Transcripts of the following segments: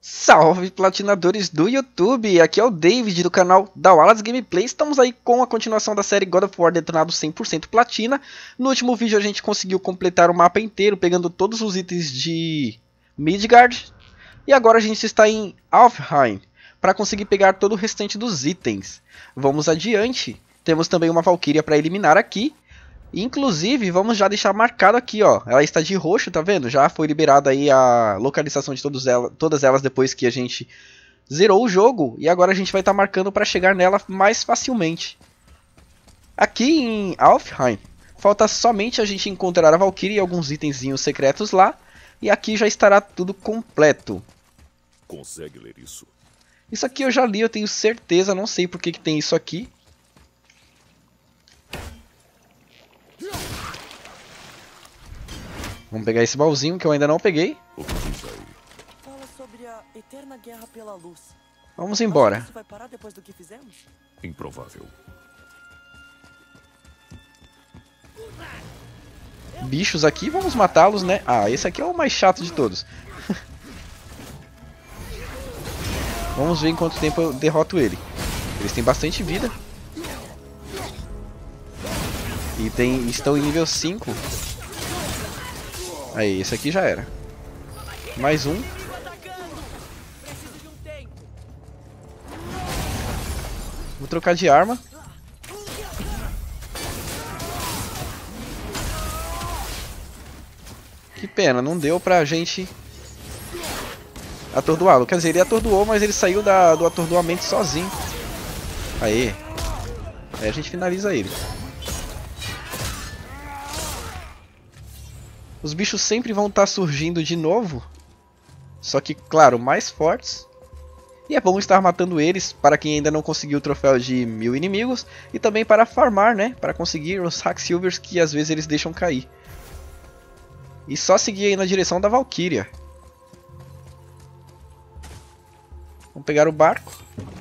Salve platinadores do YouTube, aqui é o David do canal da Wallace Gameplay. Estamos aí com a continuação da série God of War Detonado 100% Platina. No último vídeo a gente conseguiu completar o mapa inteiro, pegando todos os itens de Midgard. E agora a gente está em Alfheim, para conseguir pegar todo o restante dos itens. Vamos adiante, temos também uma Valkyria para eliminar aqui. Inclusive, vamos já deixar marcado aqui, ó. Ela está de roxo, tá vendo? Já foi liberada aí a localização de todas elas depois que a gente zerou o jogo. E agora a gente vai estar marcando para chegar nela mais facilmente. Aqui em Alfheim, falta somente a gente encontrar a Valkyrie e alguns itenzinhos secretos lá. E aqui já estará tudo completo. Consegue ler isso? Isso aqui eu já li, eu tenho certeza. Não sei por que tem isso aqui. Vamos pegar esse baúzinho que eu ainda não peguei. O que diz aí? Fala sobre a eterna guerra pela luz. Vamos embora. Acha que isso vai parar depois do que fizemos? Improvável. Bichos aqui, vamos matá-los, né? Ah, esse aqui é o mais chato de todos. Vamos ver em quanto tempo eu derroto ele. Eles têm bastante vida. E estão em nível 5. Aí, esse aqui já era. Mais um. Vou trocar de arma. Que pena, não deu pra gente atordoá-lo. Quer dizer, ele atordoou, mas ele saiu do atordoamento sozinho. Aí. Aí a gente finaliza ele. Os bichos sempre vão estar surgindo de novo. Só que, claro, mais fortes. E é bom estar matando eles para quem ainda não conseguiu o troféu de 1000 inimigos. E também para farmar, né? Para conseguir os Hacksilvers que às vezes eles deixam cair. E só seguir aí na direção da Valkyria. Vamos pegar o barco.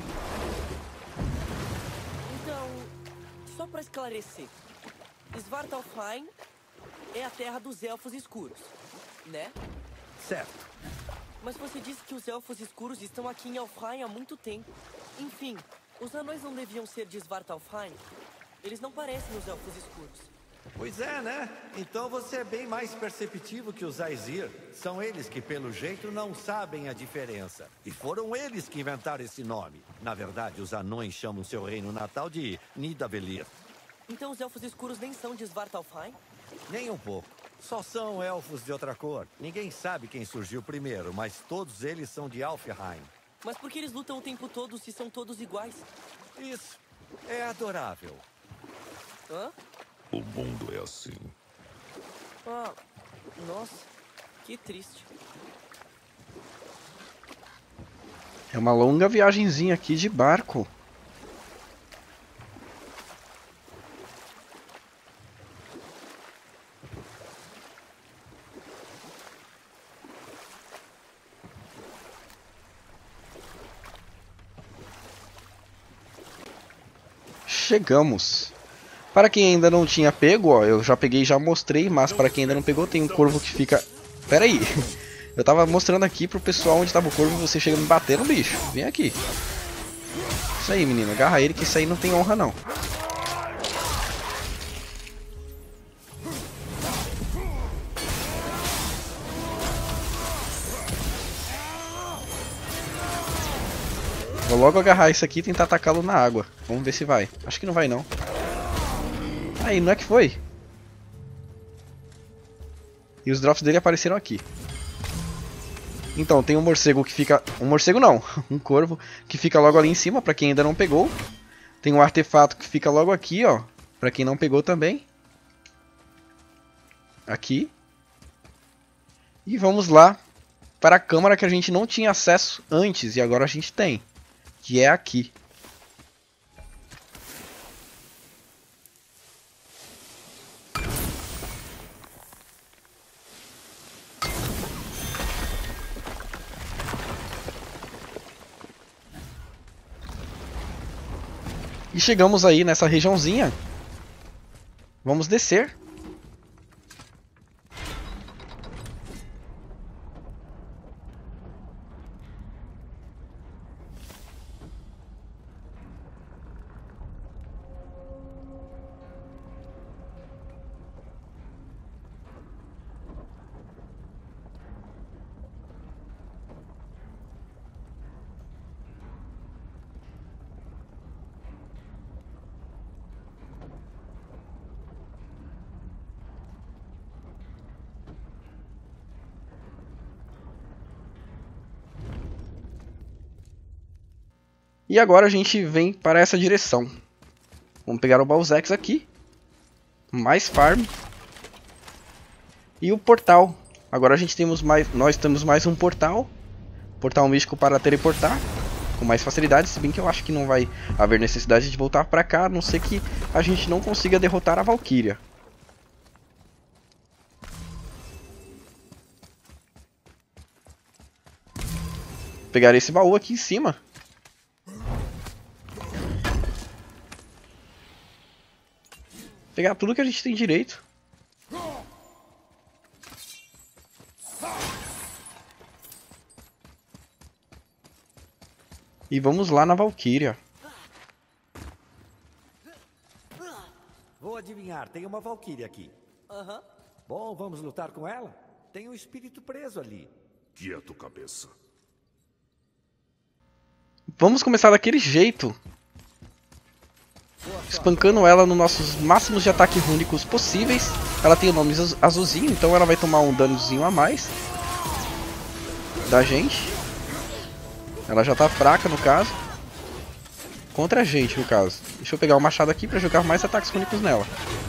Então, só pra esclarecer. Svartalfheim é a terra dos Elfos Escuros, né? Certo. Mas você disse que os Elfos Escuros estão aqui em Alfheim há muito tempo. Enfim, os anões não deviam ser de Svartalfheim? Eles não parecem os Elfos Escuros. Pois é, né? Então você é bem mais perceptivo que os Aesir. São eles que, pelo jeito, não sabem a diferença. E foram eles que inventaram esse nome. Na verdade, os anões chamam seu reino natal de Nidavellir. Então os Elfos Escuros nem são de Svartalfheim? Nem um pouco. Só são elfos de outra cor. Ninguém sabe quem surgiu primeiro, mas todos eles são de Alfheim. Mas por que eles lutam o tempo todo se são todos iguais? Isso é adorável. Hã? O mundo é assim. Ah, nossa, que triste. É uma longa viagenzinha aqui de barco. Chegamos. Para quem ainda não tinha pego, ó, eu já peguei e já mostrei, mas para quem ainda não pegou, tem um corvo que fica... Pera aí, eu tava mostrando aqui pro pessoal onde tava o corvo e você chega me bater no bicho. Vem aqui. Isso aí, menino, agarra ele que isso aí não tem honra não. Vou logo agarrar isso aqui e tentar atacá-lo na água. Vamos ver se vai. Acho que não vai não. Aí, não é que foi? E os drops dele apareceram aqui. Então, tem um morcego que fica... Um morcego não, um corvo que fica logo ali em cima, pra quem ainda não pegou. Tem um artefato que fica logo aqui, ó, pra quem não pegou também. Aqui. E vamos lá para a câmara que a gente não tinha acesso antes e agora a gente tem. Que é aqui. E chegamos aí nessa regiãozinha. Vamos descer. E agora a gente vem para essa direção. Vamos pegar o Balzex aqui. Mais farm. E o portal. Agora nós temos mais um portal. Portal místico para teleportar. Com mais facilidade, se bem que eu acho que não vai haver necessidade de voltar para cá. A não ser que a gente não consiga derrotar a Valkyria. Pegar esse baú aqui em cima. Pegar tudo que a gente tem direito. E vamos lá na Valkyria. Vou adivinhar, tem uma Valkyria aqui. Aham. Bom, vamos lutar com ela? Tem um espírito preso ali. Quieto, cabeça. Vamos começar daquele jeito. Espancando ela nos nossos máximos de ataque rúnicos possíveis. Ela tem o nome azulzinho, então ela vai tomar um danozinho a mais da gente. Ela já tá fraca no caso. Contra a gente no caso. Deixa eu pegar o machado aqui pra jogar mais ataques rúnicos nela.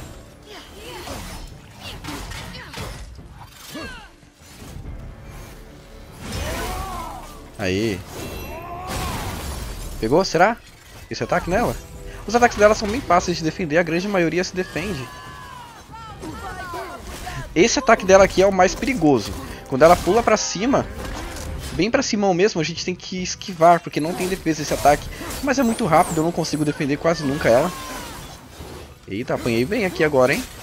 Aí. Pegou? Será? Esse ataque nela? Os ataques dela são bem fáceis de defender, a grande maioria se defende. Esse ataque dela aqui é o mais perigoso. Quando ela pula pra cima, bem pra cima mesmo, a gente tem que esquivar, porque não tem defesa esse ataque. Mas é muito rápido, eu não consigo defender quase nunca ela. Eita, apanhei bem aqui agora, hein?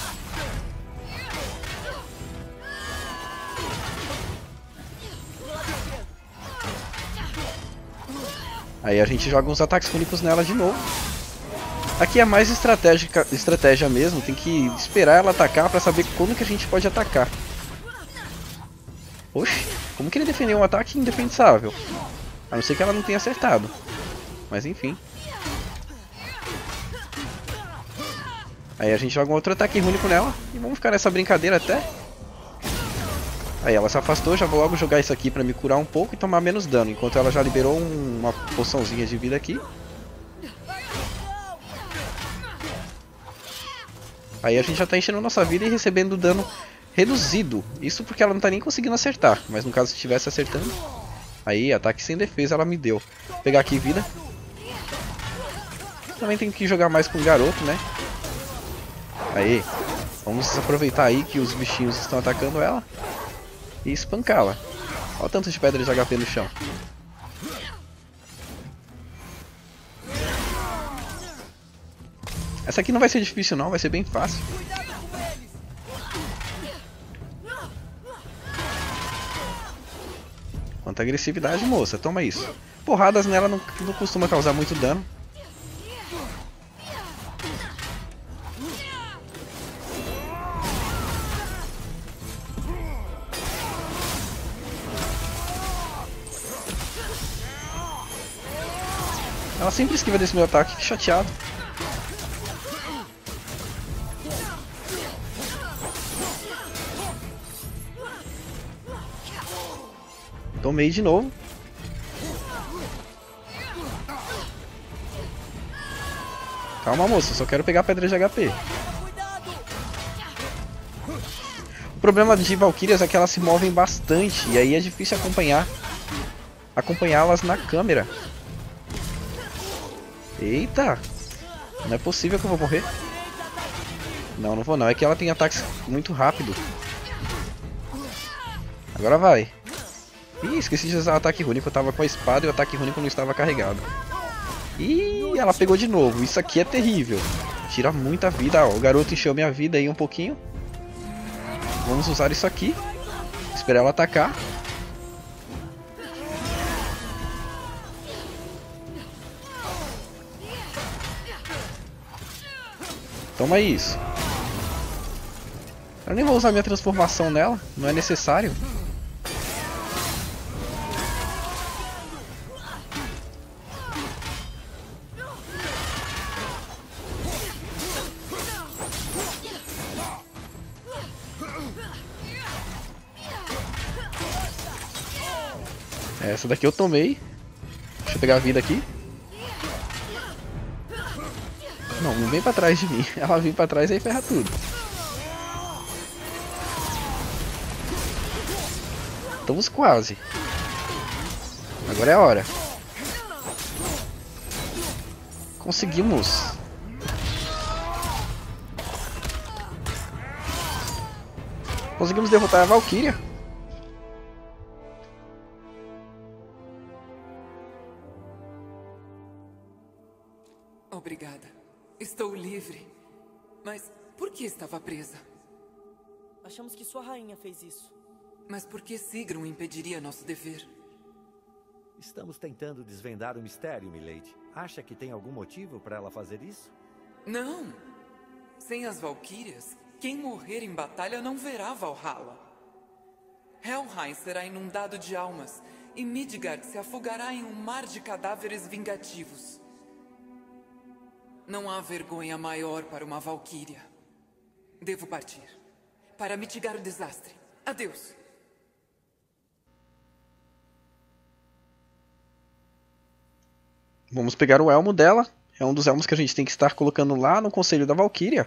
Aí a gente joga uns ataques únicos nela de novo. Aqui é mais estratégia mesmo, tem que esperar ela atacar pra saber quando que a gente pode atacar. Oxi, como que ele defendeu um ataque indefensável? A não ser que ela não tenha acertado. Mas enfim. Aí a gente joga um outro ataque único nela e vamos ficar nessa brincadeira até. Aí ela se afastou, já vou logo jogar isso aqui pra me curar um pouco e tomar menos dano. Enquanto ela já liberou uma poçãozinha de vida aqui. Aí a gente já tá enchendo nossa vida e recebendo dano reduzido. Isso porque ela não tá nem conseguindo acertar. Mas no caso se estivesse acertando. Aí, ataque sem defesa ela me deu. Vou pegar aqui vida. Também tem que jogar mais com o garoto, né? Aí, vamos aproveitar aí que os bichinhos estão atacando ela. E espancá-la. Olha o tanto de pedra de HP no chão. Essa aqui não vai ser difícil não, vai ser bem fácil. Quanta agressividade, moça, toma isso. Porradas nela não costuma causar muito dano. Ela sempre esquiva desse meu ataque, que chateado. Tomei de novo. Calma, moça, só quero pegar a pedra de HP. O problema de Valkyrias é que elas se movem bastante e aí é difícil acompanhá-las na câmera. Eita! Não é possível que eu vou morrer. Não, não vou não. É que ela tem ataques muito rápido. Agora vai. Ih, esqueci de usar o ataque único. Eu tava com a espada e o ataque único não estava carregado. Ih, ela pegou de novo. Isso aqui é terrível. Tira muita vida. Ó, o garoto encheu minha vida aí um pouquinho. Vamos usar isso aqui. Esperar ela atacar. Toma isso. Eu nem vou usar minha transformação nela. Não é necessário. Essa daqui eu tomei. Deixa eu pegar a vida aqui. Não, não vem pra trás de mim. Ela vem pra trás e aí ferra tudo. Estamos quase. Agora é a hora. Conseguimos. Conseguimos derrotar a Valkyria. Obrigada. Estou livre. Mas por que estava presa? Achamos que sua rainha fez isso. Mas por que Sigrun impediria nosso dever? Estamos tentando desvendar o mistério, Milady. Acha que tem algum motivo para ela fazer isso? Não! Sem as Valquírias, quem morrer em batalha não verá Valhalla. Helheim será inundado de almas e Midgard se afogará em um mar de cadáveres vingativos. Não há vergonha maior para uma Valquíria. Devo partir para mitigar o desastre. Adeus! Vamos pegar o elmo dela. É um dos elmos que a gente tem que estar colocando lá no Conselho da Valkyria.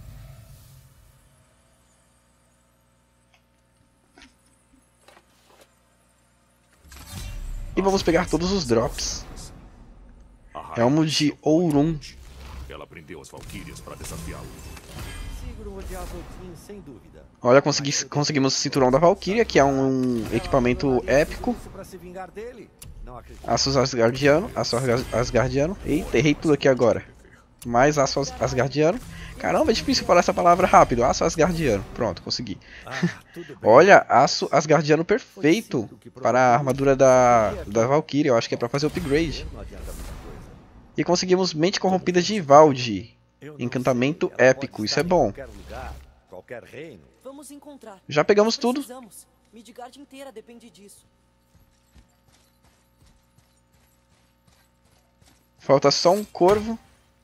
E vamos pegar todos os drops. Elmo de Ourum. Ela prendeu as Valquírias para desafiá-lo. Sigrun odiava Odin, sem dúvida. Olha, conseguimos o Cinturão da Valkyria, que é um equipamento épico. Para se vingar dele? Não acredito. Aço Asgardiano. Eita, errei tudo aqui agora. Mais aço Asgardiano. Caramba, é difícil falar essa palavra rápido. Aço Asgardiano. Pronto, consegui. Tudo bem. Olha, aço Asgardiano perfeito para a armadura da Valkyria. Eu acho que é para fazer upgrade. Não adianta muita coisa. E conseguimos Mente Corrompida de Ivaldi. Eu não Encantamento sei, ela épico, pode isso é estar em bom. Qualquer lugar, qualquer reino. Vamos encontrar. Já pegamos tudo. Precisamos. Midgard inteira depende disso. Falta só um corvo.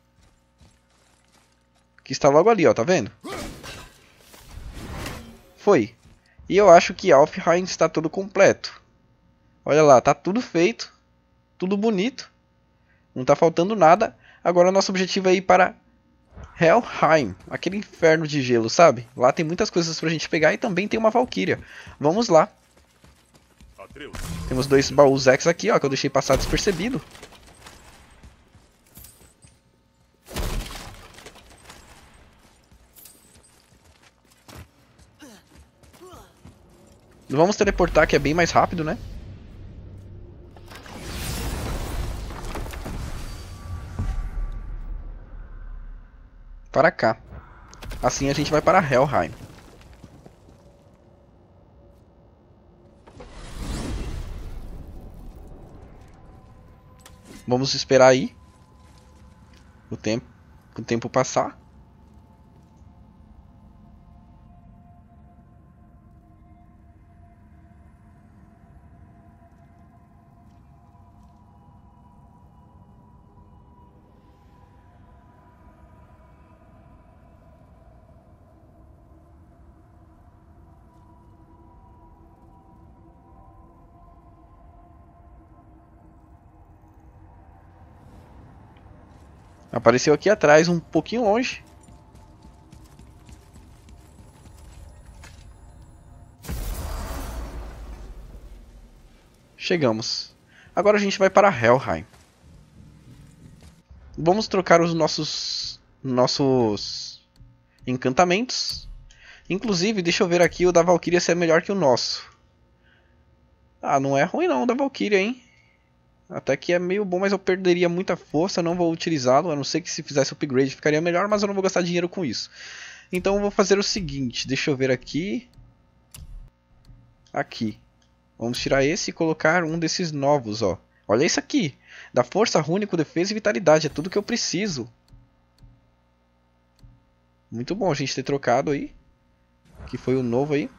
Que está logo ali, ó, tá vendo? Foi. E eu acho que Alfheim está tudo completo. Olha lá, tá tudo feito. Tudo bonito. Não tá faltando nada. Agora nosso objetivo é ir para Helheim. Aquele inferno de gelo, sabe? Lá tem muitas coisas pra gente pegar e também tem uma Valkyria. Vamos lá. Atreus, Temos 2 baús X aqui, ó, que eu deixei passar despercebido. Vamos teleportar, que é bem mais rápido, né? Para cá. Assim a gente vai para Helheim. Vamos esperar aí o tempo passar. Apareceu aqui atrás, um pouquinho longe. Chegamos. Agora a gente vai para Helheim. Vamos trocar os nossos encantamentos. Inclusive, deixa eu ver aqui o da Valkyria se é melhor que o nosso. Ah, não é ruim não o da Valkyria, hein? Até que é meio bom, mas eu perderia muita força, não vou utilizá-lo, a não ser que se fizesse upgrade ficaria melhor, mas eu não vou gastar dinheiro com isso. Então eu vou fazer o seguinte, deixa eu ver aqui. Aqui. Vamos tirar esse e colocar um desses novos, ó. Olha isso aqui. Dá força, rúnico, defesa e vitalidade, é tudo que eu preciso. Muito bom a gente ter trocado aí. Que foi o novo aí.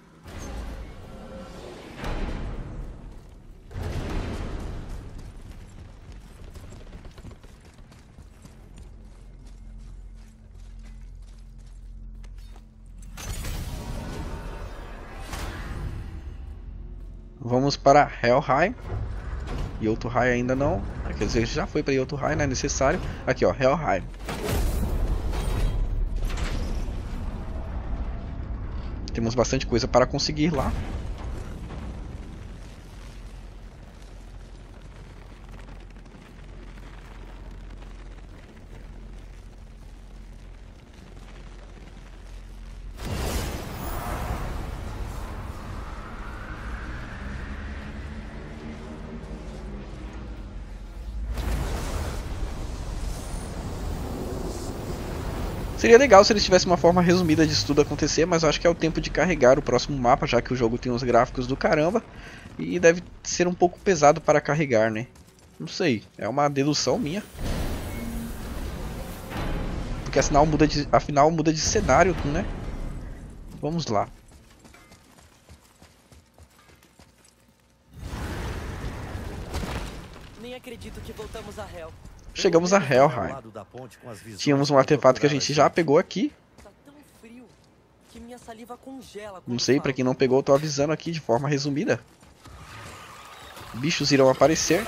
Vamos para Helheim. Jotunheim ainda não. Quer dizer, já foi para Jotunheim, não é necessário. Aqui, ó, Helheim. Temos bastante coisa para conseguir lá. Seria legal se eles tivessem uma forma resumida disso tudo acontecer, mas eu acho que é o tempo de carregar o próximo mapa, já que o jogo tem uns gráficos do caramba. E deve ser um pouco pesado para carregar, né? Não sei, é uma dedução minha. Porque afinal muda de cenário, né? Vamos lá. Nem acredito que voltamos a Hell. Chegamos a Helheim. Tínhamos um artefato que a gente já pegou aqui. Tá tão frio que minha saliva congela. Não sei, pra quem não pegou, eu tô avisando aqui de forma resumida. Bichos irão aparecer.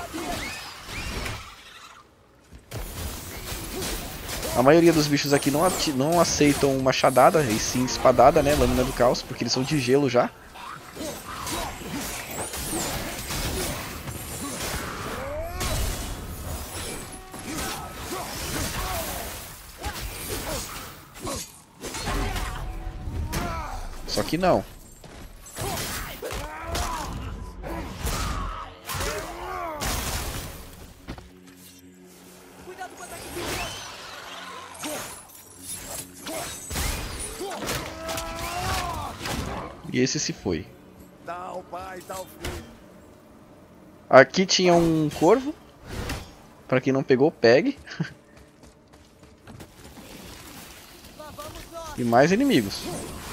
A maioria dos bichos aqui não aceitam machadada, e sim espadada, né? Lâmina do caos, porque eles são de gelo já. Só que não. Cuidado com o ataque. E esse se foi. Dá o pai, dá o filho. Aqui tinha um corvo. Pra quem não pegou, pegue. E mais inimigos.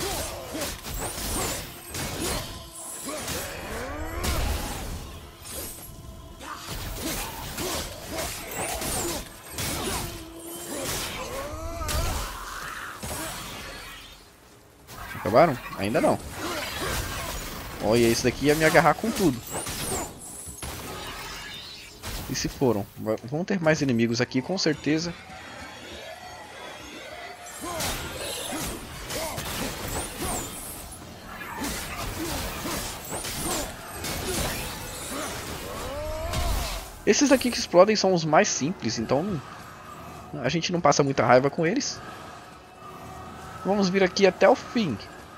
Acabaram? Ainda não. Olha, esse daqui ia me agarrar com tudo. E se foram? Vão ter mais inimigos aqui, com certeza. Esses aqui que explodem são os mais simples, então a gente não passa muita raiva com eles. Vamos vir aqui até o fim.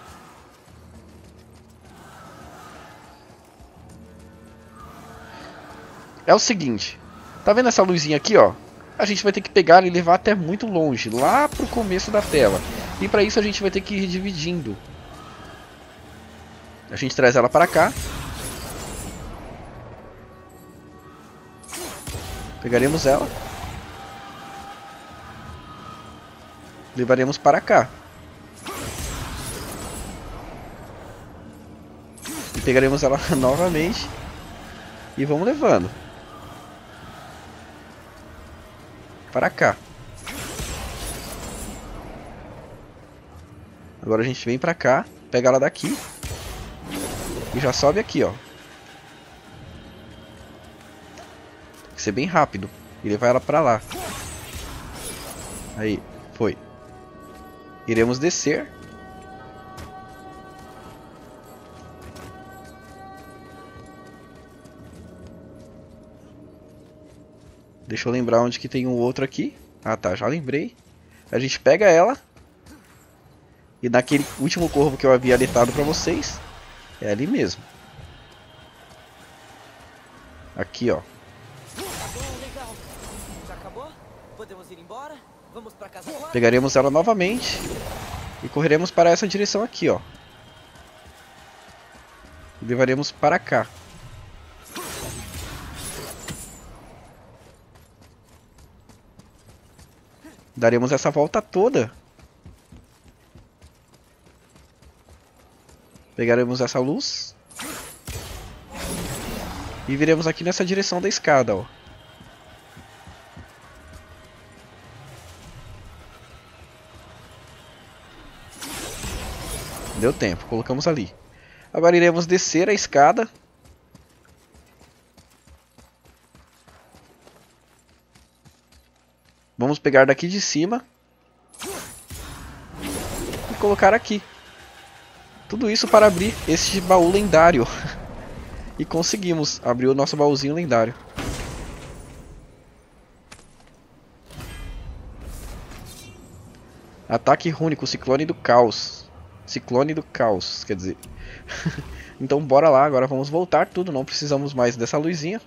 É o seguinte, tá vendo essa luzinha aqui, ó? A gente vai ter que pegar e levar até muito longe, lá pro começo da tela. E para isso a gente vai ter que ir dividindo. A gente traz ela para cá. Pegaremos ela. Levaremos para cá. E pegaremos ela novamente. E vamos levando. Para cá. Agora a gente vem para cá. Pega ela daqui. E já sobe aqui, ó. Tem que ser bem rápido. E levar ela para lá. Aí, foi. Iremos descer. Deixa eu lembrar onde que tem um outro aqui. Ah tá, já lembrei. A gente pega ela. E naquele último corvo que eu havia alertado pra vocês. É ali mesmo. Aqui, ó. Tá bom, legal. Já acabou? Podemos ir embora? Vamos pra casa agora? Pegaremos ela novamente. E correremos para essa direção aqui, ó. E levaremos para cá. Daremos essa volta toda. Pegaremos essa luz. E viremos aqui nessa direção da escada, ó. Deu tempo, colocamos ali. Agora iremos descer a escada. Vamos pegar daqui de cima. E colocar aqui. Tudo isso para abrir este baú lendário. E conseguimos abrir o nosso baúzinho lendário. Ataque rúnico, Ciclone do Caos. Ciclone do Caos, quer dizer. Então bora lá, agora vamos voltar tudo, não precisamos mais dessa luzinha.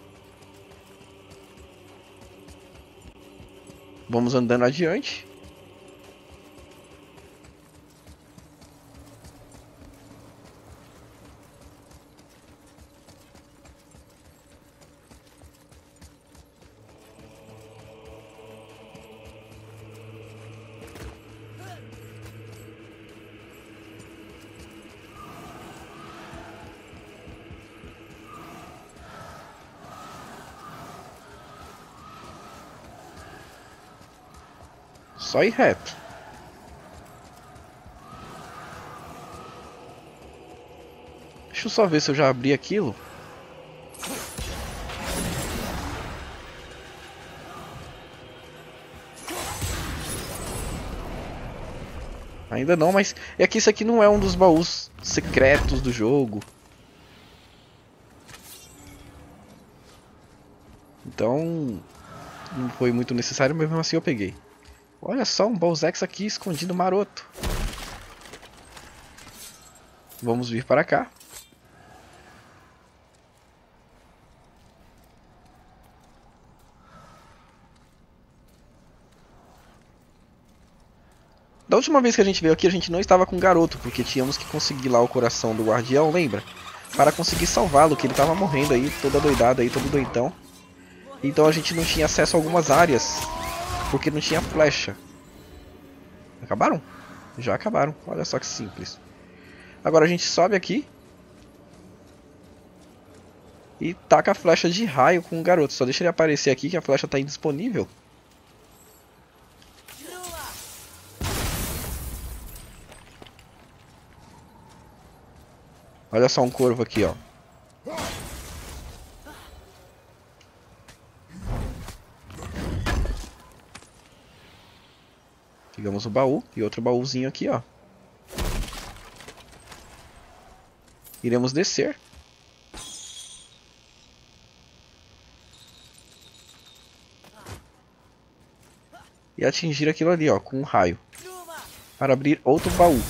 Vamos andando adiante. Só ir reto. Deixa eu só ver se eu já abri aquilo. Ainda não, mas é que isso aqui não é um dos baús secretos do jogo. Então não foi muito necessário, mas mesmo assim eu peguei. Olha só, um Bowsex aqui escondido maroto. Vamos vir para cá. Da última vez que a gente veio aqui, a gente não estava com o garoto, porque tínhamos que conseguir lá o coração do guardião, lembra? Para conseguir salvá-lo, que ele estava morrendo aí, toda doidada aí, todo doentão. Então a gente não tinha acesso a algumas áreas, porque não tinha flecha. Acabaram? Já acabaram. Olha só que simples. Agora a gente sobe aqui. E taca a flecha de raio com o garoto. Só deixa ele aparecer aqui que a flecha está indisponível. Olha só um corvo aqui, ó. Pegamos o baú e outro baúzinho aqui, ó. Iremos descer. E atingir aquilo ali, ó, com um raio. Para abrir outro baú.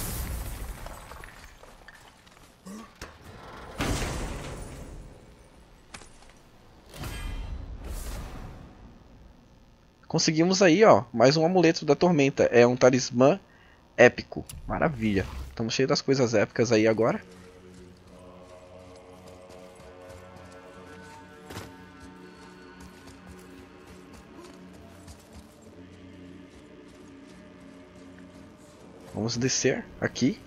Conseguimos aí, ó, mais um amuleto da tormenta. É um talismã épico. Maravilha. Estamos cheios das coisas épicas aí agora. Vamos descer aqui.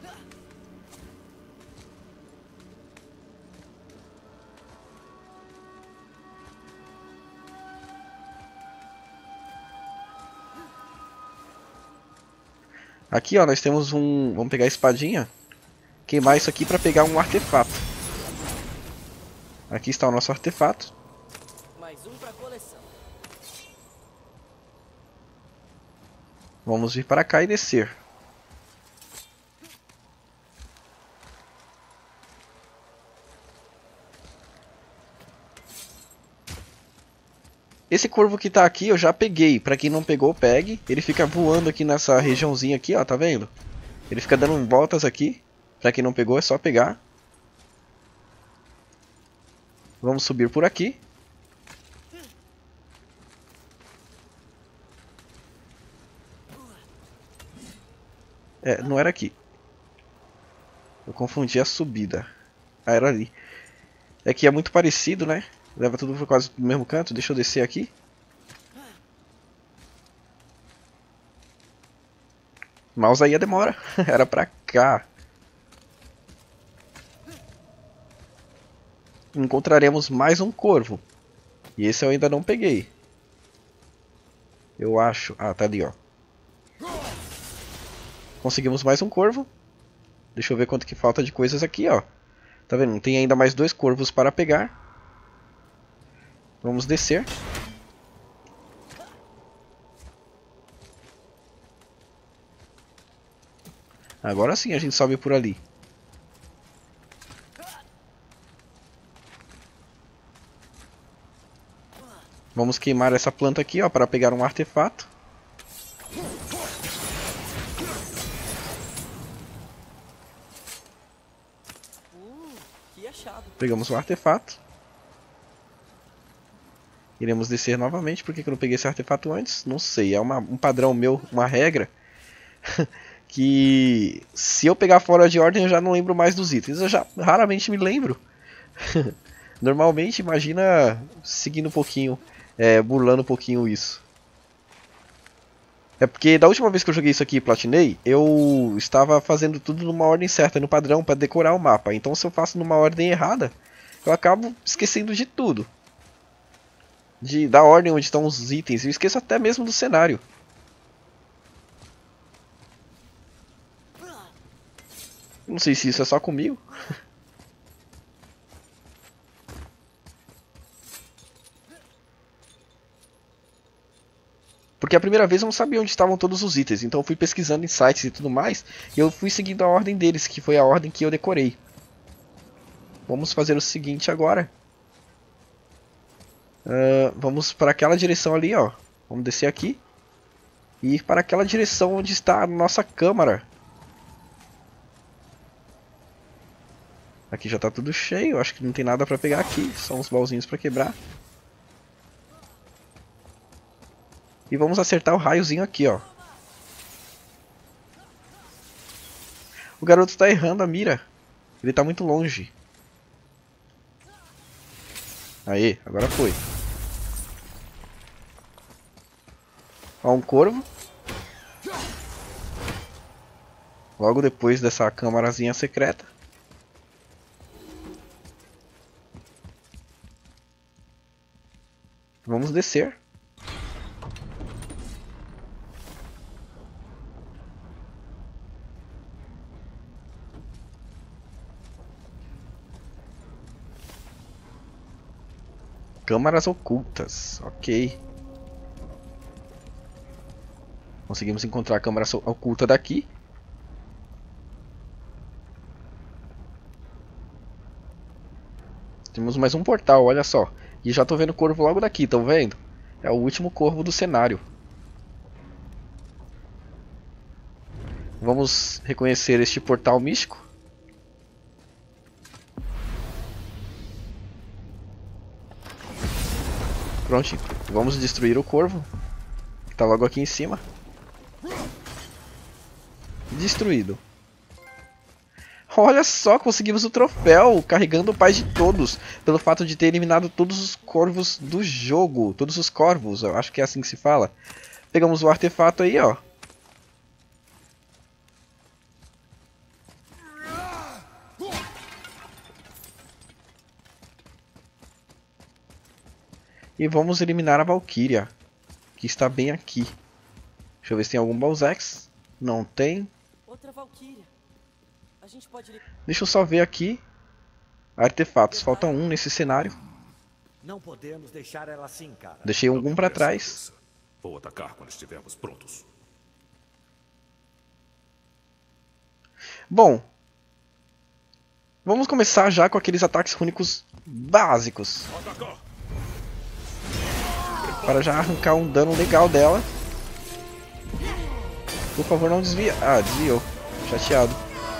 Aqui, ó, nós temos um... Vamos pegar a espadinha. Queimar isso aqui para pegar um artefato. Aqui está o nosso artefato. Mais um pra coleção. Vamos vir para cá e descer. Esse corvo que tá aqui eu já peguei. Pra quem não pegou, pegue. Ele fica voando aqui nessa regiãozinha aqui, ó. Tá vendo? Ele fica dando voltas aqui. Pra quem não pegou, é só pegar. Vamos subir por aqui. É, não era aqui. Eu confundi a subida. Ah, era ali. É que é muito parecido, né? Leva tudo por quase pro mesmo canto. Deixa eu descer aqui. Mouse aí a demora. Era pra cá. Encontraremos mais um corvo. E esse eu ainda não peguei. Eu acho. Ah, tá ali, ó. Conseguimos mais um corvo. Deixa eu ver quanto que falta de coisas aqui, ó. Tá vendo? Tem ainda mais 2 corvos para pegar. Vamos descer. Agora sim a gente sobe por ali. Vamos queimar essa planta aqui, ó, para pegar um artefato. Que achado. Pegamos o artefato. Iremos descer novamente. Por que eu não peguei esse artefato antes? Não sei, é um padrão meu, uma regra. Que se eu pegar fora de ordem eu já não lembro mais dos itens. Eu já raramente me lembro. Normalmente, imagina seguindo um pouquinho, burlando um pouquinho isso. É porque da última vez que eu joguei isso aqui e platinei, eu estava fazendo tudo numa ordem certa, no padrão, para decorar o mapa. Então se eu faço numa ordem errada, eu acabo esquecendo de tudo. Da ordem onde estão os itens, eu esqueço até mesmo do cenário. Não sei se isso é só comigo. Porque a primeira vez eu não sabia onde estavam todos os itens, então eu fui pesquisando em sites e tudo mais, e eu fui seguindo a ordem deles, que foi a ordem que eu decorei. Vamos fazer o seguinte agora. Vamos para aquela direção ali, ó. Vamos descer aqui. E ir para aquela direção onde está a nossa câmara. Aqui já está tudo cheio, acho que não tem nada para pegar aqui, só uns baúzinhos para quebrar. E vamos acertar o raiozinho aqui, ó. O garoto está errando a mira. Ele está muito longe. Aí, agora foi. Ó, um corvo. Logo depois dessa câmarazinha secreta. Vamos descer. Câmaras ocultas, ok. Conseguimos encontrar a câmara oculta daqui. Temos mais um portal, olha só. E já tô vendo o corvo logo daqui, estão vendo? É o último corvo do cenário. Vamos reconhecer este portal místico. Pronto, vamos destruir o corvo, que está logo aqui em cima. Destruído. Olha só, conseguimos o troféu, carregando o pai de todos, pelo fato de ter eliminado todos os corvos do jogo. Todos os corvos, eu acho que é assim que se fala. Pegamos o artefato aí, ó. E vamos eliminar a Valkyria, que está bem aqui. Deixa eu ver se tem algum Balzax. Não tem. Outra Valkyria. A gente pode... Deixa eu só ver aqui. Artefatos. Falta um nesse cenário. Não podemos deixar ela assim, cara. Deixei algum para trás. Vou atacar quando estivermos prontos. Bom. Vamos começar já com aqueles ataques rúnicos básicos. Atacar! Para já arrancar um dano legal dela. Por favor, não desvie. Ah, desviou. Chateado.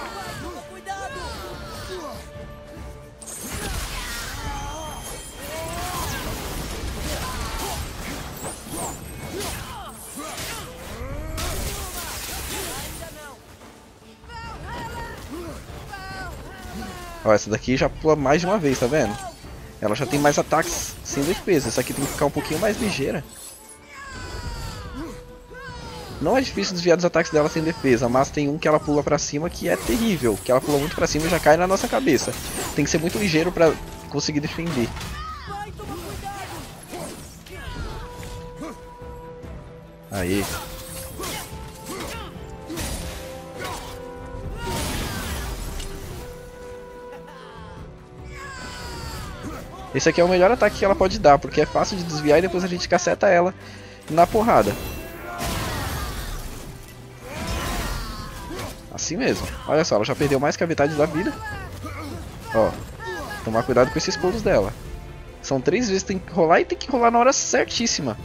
Ó, essa daqui já pula mais de uma vez, tá vendo? Ela já tem mais ataques sem defesa. Essa aqui tem que ficar um pouquinho mais ligeira. Não é difícil desviar dos ataques dela sem defesa, mas tem um que ela pula pra cima que é terrível. Que ela pula muito pra cima e já cai na nossa cabeça. Tem que ser muito ligeiro pra conseguir defender. Aí. Esse aqui é o melhor ataque que ela pode dar, porque é fácil de desviar e depois a gente caceta ela na porrada. Assim mesmo. Olha só, ela já perdeu mais que a metade da vida. Ó, tomar cuidado com esses pulos dela. São 3 vezes, tem que rolar e tem que rolar na hora certíssima.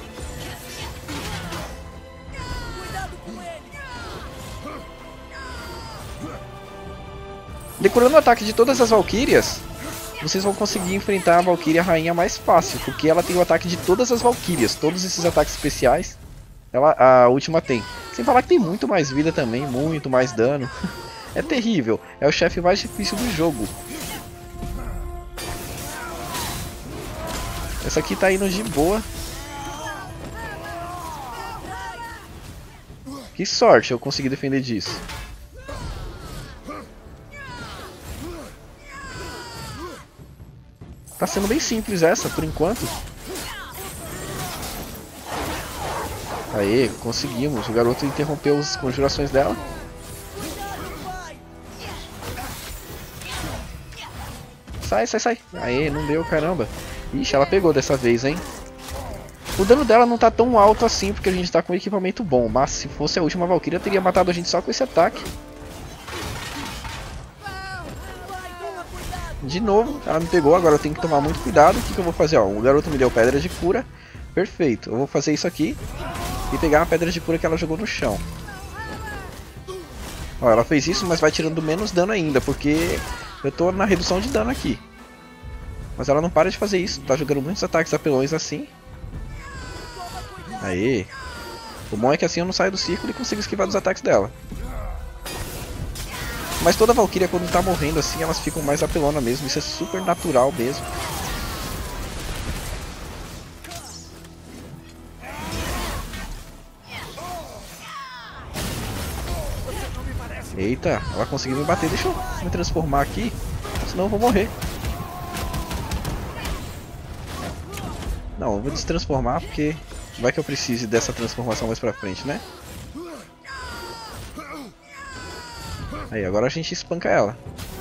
Decorando o ataque de todas as Valkyrias, vocês vão conseguir enfrentar a Valkyria Rainha mais fácil, porque ela tem o ataque de todas as Valkyrias, todos esses ataques especiais, a última tem. Sem falar que tem muito mais vida também, muito mais dano. É terrível, é o chefe mais difícil do jogo. Essa aqui tá indo de boa. Que sorte eu consegui defender disso. Tá sendo bem simples essa, por enquanto. Aê, conseguimos. O garoto interrompeu as conjurações dela. Sai, sai, sai. Aê, não deu, caramba. Ixi, ela pegou dessa vez, hein. O dano dela não tá tão alto assim, porque a gente tá com um equipamento bom. Mas se fosse a última Valkyria, teria matado a gente só com esse ataque. De novo, ela me pegou, agora eu tenho que tomar muito cuidado. O que eu vou fazer? Ó, o garoto me deu pedra de cura. Perfeito, eu vou fazer isso aqui e pegar a pedra de cura que ela jogou no chão. Ó, ela fez isso, mas vai tirando menos dano ainda, porque eu tô na redução de dano aqui. Mas ela não para de fazer isso, tá jogando muitos ataques apelões assim. Aê. O bom é que assim eu não saio do círculo e consigo esquivar dos ataques dela. Mas toda Valkyria, quando tá morrendo assim, elas ficam mais apelona mesmo. Isso é super natural mesmo. Eita, ela conseguiu me bater. Deixa eu me transformar aqui, senão eu vou morrer. Não, eu vou destransformar porque vai que eu precise dessa transformação mais pra frente, né? Aí, agora a gente espanca ela.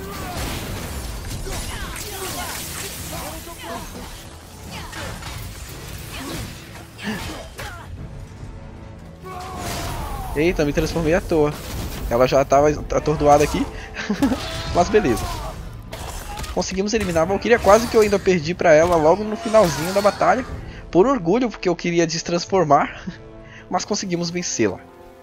Eita, me transformei à toa. Ela já estava atordoada aqui. Mas beleza. Conseguimos eliminar a Valkyria. Quase que eu ainda perdi pra ela logo no finalzinho da batalha. Por orgulho, porque eu queria destransformar. Mas conseguimos vencê-la.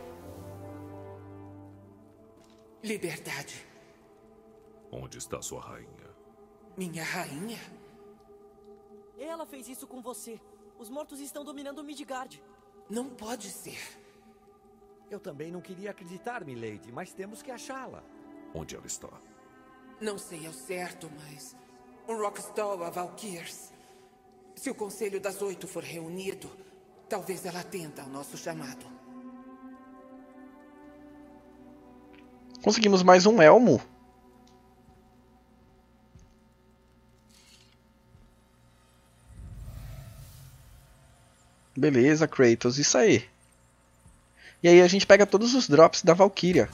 Liberdade. Onde está sua rainha? Minha rainha? Ela fez isso com você. Os mortos estão dominando Midgard. Não pode ser. Eu também não queria acreditar, milady, mas temos que achá-la. Onde ela está? Não sei ao certo, mas... um Rockstall a Valkyrs. Se o Conselho das 8 for reunido, talvez ela atenda ao nosso chamado. Conseguimos mais um elmo. Beleza, Kratos, isso aí. E aí a gente pega todos os drops da Valkyria.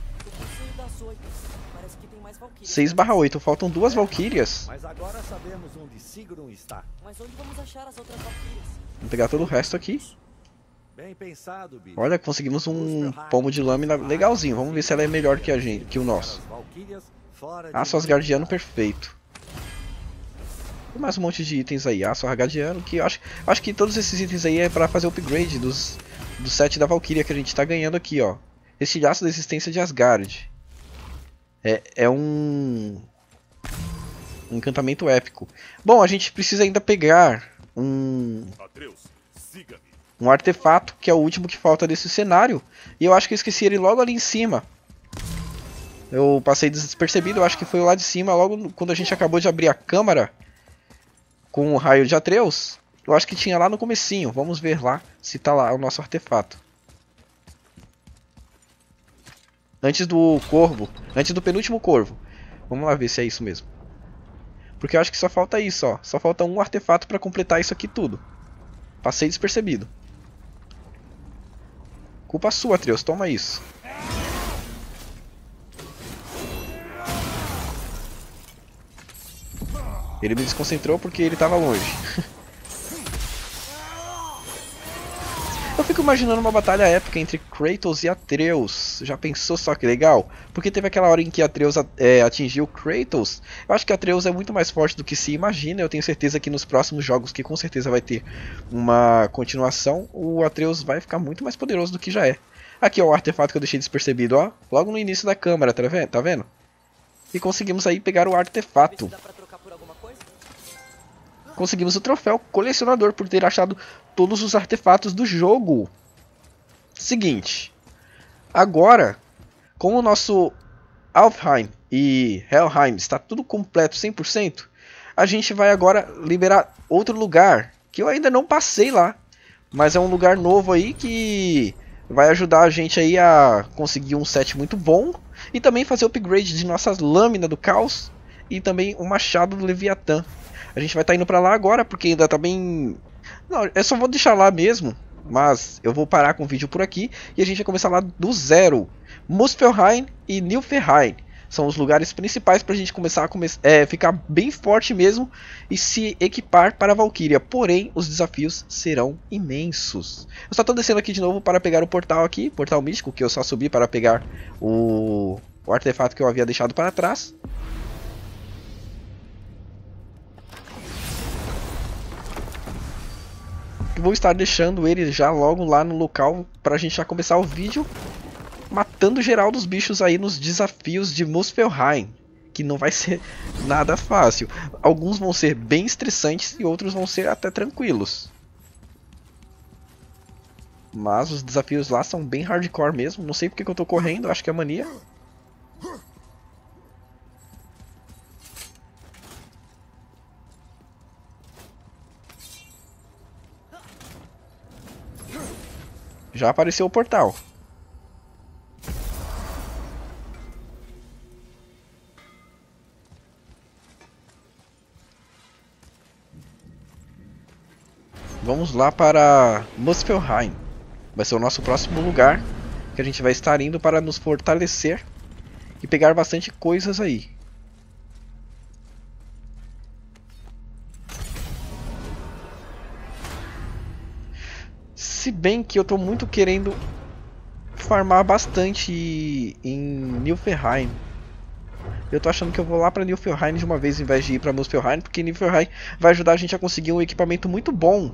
6/8, faltam 2 Valkyrias. Mas agora sabemos onde Sigrun está. Mas onde vamos achar as outras Valkyrias? Vamos pegar todo o resto aqui. Bem pensado, bicho. Olha, conseguimos um pomo de lâmina legalzinho. Vamos ver se ela é melhor que a gente, que o nosso. Aço Asgardiano, perfeito. Tem mais um monte de itens aí. Aço Asgardiano, que eu acho que todos esses itens aí é pra fazer o upgrade do set da Valkyria que a gente tá ganhando aqui, ó. Estilhaço da existência de Asgard. É um encantamento épico. Bom, a gente precisa ainda pegar um artefato, que é o último que falta desse cenário. E eu acho que eu esqueci ele logo ali em cima. Eu passei despercebido, eu acho que foi lá de cima, logo quando a gente acabou de abrir a câmara com o raio de Atreus. Eu acho que tinha lá no comecinho. Vamos ver lá se tá lá o nosso artefato. Antes do corvo. Antes do penúltimo corvo. Vamos lá ver se é isso mesmo. Porque eu acho que só falta isso, ó. Só falta um artefato pra completar isso aqui tudo. Passei despercebido. Culpa sua, Atreus. Toma isso. Ele me desconcentrou porque ele tava longe. Eu fico fico imaginando uma batalha épica entre Kratos e Atreus. Já pensou só que legal? Porque teve aquela hora em que Atreus atingiu Kratos. Eu acho que Atreus é muito mais forte do que se imagina. Eu tenho certeza que nos próximos jogos, que com certeza vai ter uma continuação, o Atreus vai ficar muito mais poderoso do que já é. Aqui ó, o artefato que eu deixei despercebido, ó. Logo no início da câmera, tá vendo? E conseguimos aí pegar o artefato. Conseguimos o troféu colecionador por ter achado todos os artefatos do jogo. Seguinte. Agora, com o nosso Alfheim e Helheim está tudo completo 100%, a gente vai agora liberar outro lugar, que eu ainda não passei lá. Mas é um lugar novo aí que vai ajudar a gente aí a conseguir um set muito bom. E também fazer o upgrade de nossas lâminas do caos. E também o machado do Leviatã. A gente vai estar indo pra lá agora, porque ainda tá bem... Não, eu só vou deixar lá mesmo, mas eu vou parar com o vídeo por aqui e a gente vai começar lá do zero. Muspelheim e Niflheim são os lugares principais pra gente começar a ficar bem forte mesmo e se equipar para a Valkyria. Porém, os desafios serão imensos. Eu só tô descendo aqui de novo para pegar o portal aqui, portal místico, que eu só subi para pegar o artefato que eu havia deixado para trás. Vou estar deixando ele já logo lá no local pra gente já começar o vídeo matando geral dos bichos aí nos desafios de Muspelheim, que não vai ser nada fácil. Alguns vão ser bem estressantes e outros vão ser até tranquilos. Mas os desafios lá são bem hardcore mesmo. Não sei porque que eu tô correndo, acho que é mania. Já apareceu o portal. Vamos lá para Muspelheim. Vai ser o nosso próximo lugar que a gente vai estar indo para nos fortalecer e pegar bastante coisas aí. Se bem que eu tô muito querendo farmar bastante em Niflheim. Eu tô achando que eu vou lá pra Niflheim de uma vez, ao invés de ir pra Muspelheim, porque Niflheim vai ajudar a gente a conseguir um equipamento muito bom.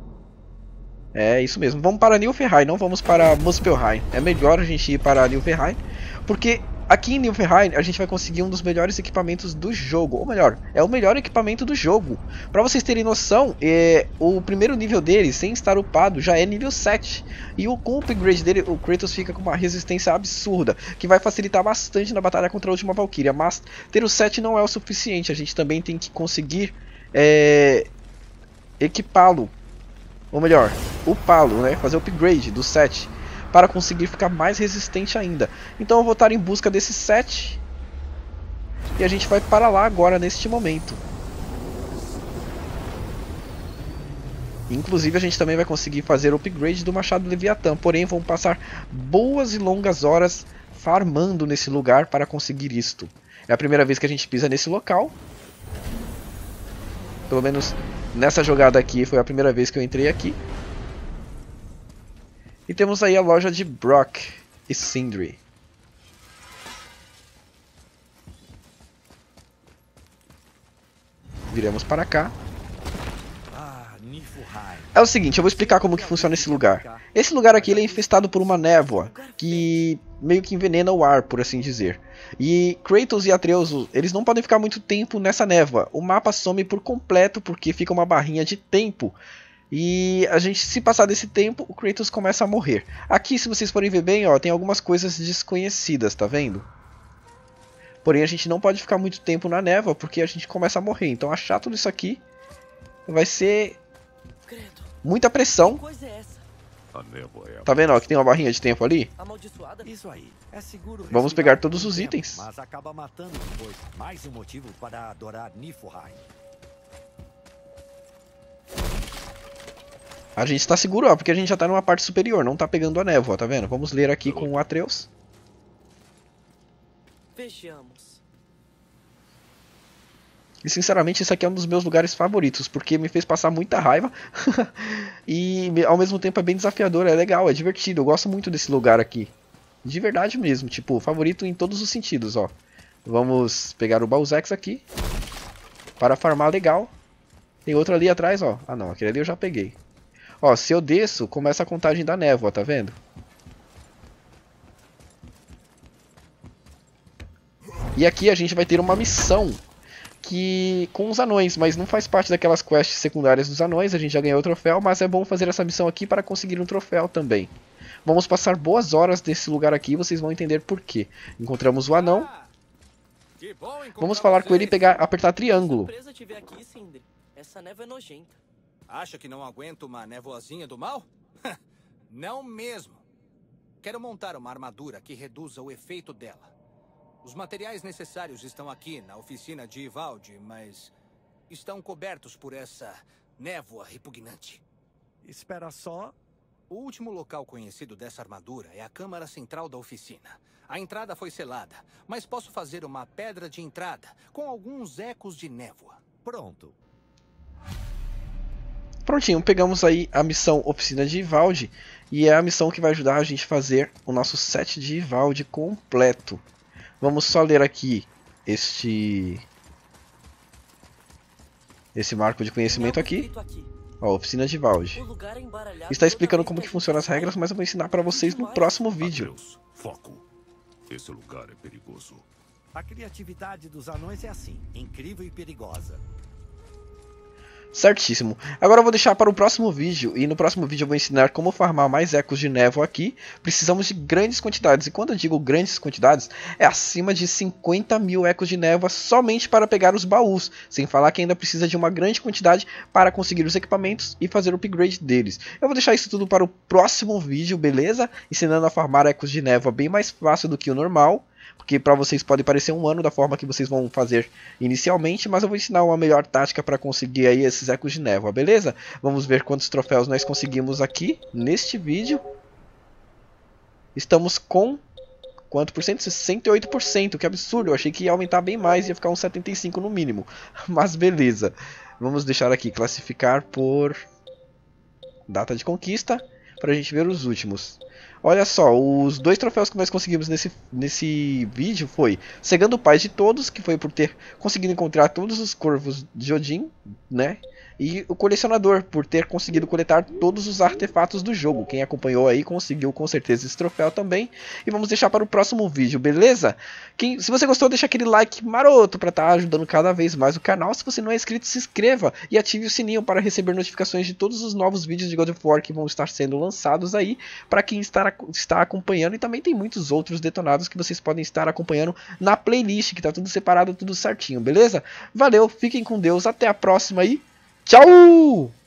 É isso mesmo, vamos para Niflheim, não vamos para Muspelheim. É melhor a gente ir para Niflheim, porque aqui em Niflheim a gente vai conseguir um dos melhores equipamentos do jogo. Ou melhor, é o melhor equipamento do jogo. Pra vocês terem noção, o primeiro nível dele, sem estar upado, já é nível 7. E com o upgrade dele, o Kratos fica com uma resistência absurda, que vai facilitar bastante na batalha contra a última Valkyria. Mas ter o 7 não é o suficiente, a gente também tem que conseguir equipá-lo. Ou melhor, upá-lo, né? Fazer o upgrade do 7. Para conseguir ficar mais resistente ainda. Então eu vou estar em busca desse set. E a gente vai para lá agora, neste momento. Inclusive a gente também vai conseguir fazer o upgrade do machado Leviatã. Porém vamos passar boas e longas horas farmando nesse lugar para conseguir isto. É a primeira vez que a gente pisa nesse local. Pelo menos nessa jogada aqui foi a primeira vez que eu entrei aqui. E temos aí a loja de Brock e Sindri. Viremos para cá. É o seguinte, eu vou explicar como que funciona esse lugar. Esse lugar aqui ele é infestado por uma névoa que meio que envenena o ar, por assim dizer. E Kratos e Atreus, eles não podem ficar muito tempo nessa névoa. O mapa some por completo porque fica uma barrinha de tempo. E a gente, se passar desse tempo, o Kratos começa a morrer. Aqui, se vocês forem ver bem, ó, tem algumas coisas desconhecidas, tá vendo? Porém, a gente não pode ficar muito tempo na névoa, porque a gente começa a morrer. Então, achar tudo isso aqui vai ser muita pressão. Tá vendo, ó, que tem uma barrinha de tempo ali? Isso aí. É seguro. Vamos pegar todos os itens. Mas acaba matando depois. Mais um motivo para adorar Niflheim. A gente está seguro, ó, porque a gente já está numa parte superior, não está pegando a névoa, tá vendo? Vamos ler aqui com o Atreus. Vejamos. E sinceramente esse aqui é um dos meus lugares favoritos, porque me fez passar muita raiva e ao mesmo tempo é bem desafiador, é legal, é divertido, eu gosto muito desse lugar aqui. De verdade mesmo, tipo, favorito em todos os sentidos, ó. Vamos pegar o Balzex aqui para farmar legal. Tem outro ali atrás, ó. Ah não, aquele ali eu já peguei. Ó, se eu desço, começa a contagem da névoa, tá vendo? E aqui a gente vai ter uma missão que com os anões, mas não faz parte daquelas quests secundárias dos anões. A gente já ganhou o troféu, mas é bom fazer essa missão aqui para conseguir um troféu também. Vamos passar boas horas nesse lugar aqui, vocês vão entender por quê. Encontramos o anão. Vamos falar com ele e apertar triângulo. Surpresa te ver aqui, Sindri. Essa névoa é nojenta. Acha que não aguento uma névoazinha do mal? Não mesmo. Quero montar uma armadura que reduza o efeito dela. Os materiais necessários estão aqui na oficina de Ivaldi, mas estão cobertos por essa névoa repugnante. Espera só. O último local conhecido dessa armadura é a câmara central da oficina. A entrada foi selada, mas posso fazer uma pedra de entrada com alguns ecos de névoa. Pronto. Prontinho, pegamos aí a missão Oficina de Ivaldi. E é a missão que vai ajudar a gente a fazer o nosso set de Ivaldi completo. Vamos só ler aqui esse marco de conhecimento aqui. Ó, Oficina de Ivaldi. Está explicando como que funcionam as regras, mas eu vou ensinar para vocês no próximo vídeo. Atreus, foco. Esse lugar é perigoso. A criatividade dos anões é assim, incrível e perigosa. Certíssimo. Agora eu vou deixar para o próximo vídeo. E no próximo vídeo eu vou ensinar como farmar mais ecos de névoa aqui. Precisamos de grandes quantidades. E quando eu digo grandes quantidades, é acima de 50 mil ecos de névoa somente para pegar os baús. Sem falar que ainda precisa de uma grande quantidade para conseguir os equipamentos e fazer o upgrade deles. Eu vou deixar isso tudo para o próximo vídeo, beleza? Ensinando a farmar ecos de névoa bem mais fácil do que o normal. Porque para vocês pode parecer um ano da forma que vocês vão fazer inicialmente, mas eu vou ensinar uma melhor tática para conseguir aí esses ecos de névoa, beleza? Vamos ver quantos troféus nós conseguimos aqui neste vídeo. Estamos com quanto por cento? 68%, que absurdo, eu achei que ia aumentar bem mais, ia ficar uns 75% no mínimo, mas beleza. Vamos deixar aqui, classificar por data de conquista, para a gente ver os últimos. Olha só, os 2 troféus que nós conseguimos nesse vídeo foi Cegando o Pai de Todos, que foi por ter conseguido encontrar todos os corvos de Odin, né? E o Colecionador, por ter conseguido coletar todos os artefatos do jogo. Quem acompanhou aí conseguiu com certeza esse troféu também. E vamos deixar para o próximo vídeo, beleza? Se você gostou, deixa aquele like maroto para estar ajudando cada vez mais o canal. Se você não é inscrito, se inscreva e ative o sininho para receber notificações de todos os novos vídeos de God of War que vão estar sendo lançados aí para quem está acompanhando. E também tem muitos outros detonados que vocês podem estar acompanhando na playlist, que está tudo separado, tudo certinho, beleza? Valeu, fiquem com Deus, até a próxima aí. Tchau!